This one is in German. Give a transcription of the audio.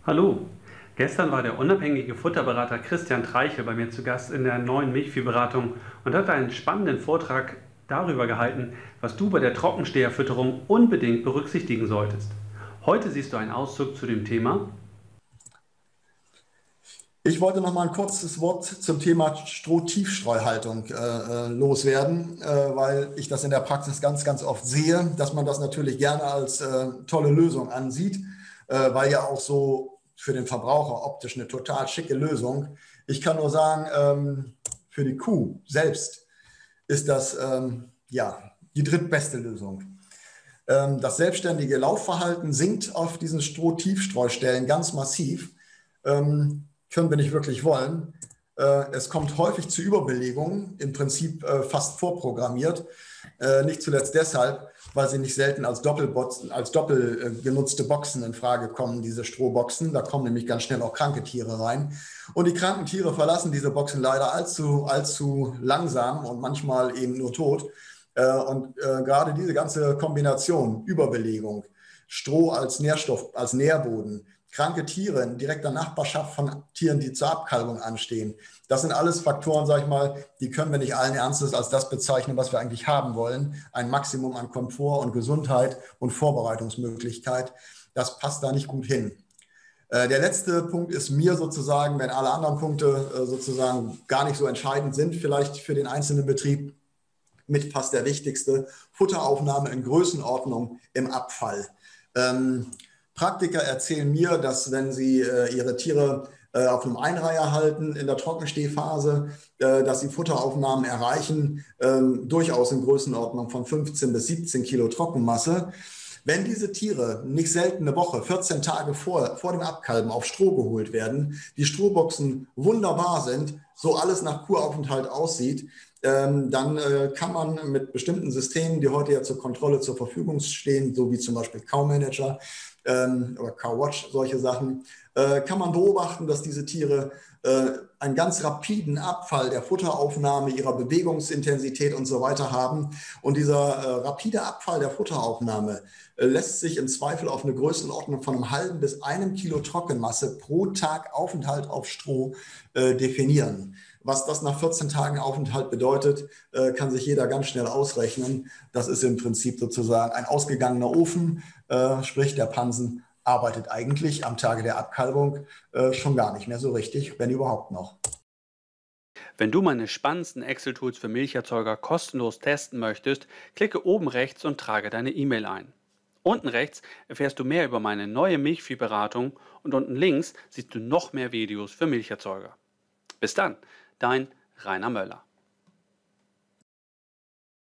Hallo, gestern war der unabhängige Futterberater Christian Treichel bei mir zu Gast in der neuen Milchviehberatung und hat einen spannenden Vortrag darüber gehalten, was du bei der Trockensteherfütterung unbedingt berücksichtigen solltest. Heute siehst du einen Auszug zu dem Thema. Ich wollte noch mal ein kurzes Wort zum Thema Strohtiefstreuhaltung loswerden, weil ich das in der Praxis ganz oft sehe, dass man das natürlich gerne als tolle Lösung ansieht, weil ja auch so für den Verbraucher optisch eine total schicke Lösung. Ich kann nur sagen, für die Kuh selbst ist das ja die drittbeste Lösung. Das selbstständige Laufverhalten sinkt auf diesen Strohtiefstreustellen ganz massiv. Können wir nicht wirklich wollen. Es kommt häufig zu Überbelegungen, im Prinzip fast vorprogrammiert. Nicht zuletzt deshalb, weil sie nicht selten als doppel genutzte Boxen in Frage kommen, diese Strohboxen. Da kommen nämlich ganz schnell auch kranke Tiere rein. Und die kranken Tiere verlassen diese Boxen leider allzu langsam und manchmal eben nur tot. Und gerade diese ganze Kombination, Überbelegung, Stroh als Nährstoff, als Nährboden, kranke Tiere in direkter Nachbarschaft von Tieren, die zur Abkalbung anstehen. Das sind alles Faktoren, sage ich mal, die können wir nicht allen Ernstes als das bezeichnen, was wir eigentlich haben wollen. Ein Maximum an Komfort und Gesundheit und Vorbereitungsmöglichkeit. Das passt da nicht gut hin. Der letzte Punkt ist mir sozusagen, wenn alle anderen Punkte sozusagen gar nicht so entscheidend sind, vielleicht für den einzelnen Betrieb, mit fast der wichtigste, Futteraufnahme in Größenordnung im Abfall. Praktiker erzählen mir, dass wenn sie ihre Tiere auf einem Einreiher halten in der Trockenstehphase, dass sie Futteraufnahmen erreichen, durchaus in Größenordnung von 15 bis 17 Kilo Trockenmasse. Wenn diese Tiere nicht selten eine Woche, 14 Tage vor dem Abkalben auf Stroh geholt werden, die Strohboxen wunderbar sind, so alles nach Kuraufenthalt aussieht, dann kann man mit bestimmten Systemen, die heute ja zur Kontrolle zur Verfügung stehen, so wie zum Beispiel Cow-Manager oder Cow-Watch, solche Sachen, kann man beobachten, dass diese Tiere einen ganz rapiden Abfall der Futteraufnahme, ihrer Bewegungsintensität und so weiter haben. Und dieser rapide Abfall der Futteraufnahme lässt sich im Zweifel auf eine Größenordnung von einem halben bis einem Kilo Trockenmasse pro Tag Aufenthalt auf Stroh definieren. Was das nach 14 Tagen Aufenthalt bedeutet, kann sich jeder ganz schnell ausrechnen. Das ist im Prinzip sozusagen ein ausgegangener Ofen, sprich der Pansen arbeitet eigentlich am Tage der Abkalbung schon gar nicht mehr so richtig, wenn überhaupt noch. Wenn du meine spannendsten Excel-Tools für Milcherzeuger kostenlos testen möchtest, klicke oben rechts und trage deine E-Mail ein. Unten rechts erfährst du mehr über meine neue Milchviehberatung und unten links siehst du noch mehr Videos für Milcherzeuger. Bis dann, dein Rainer Möller.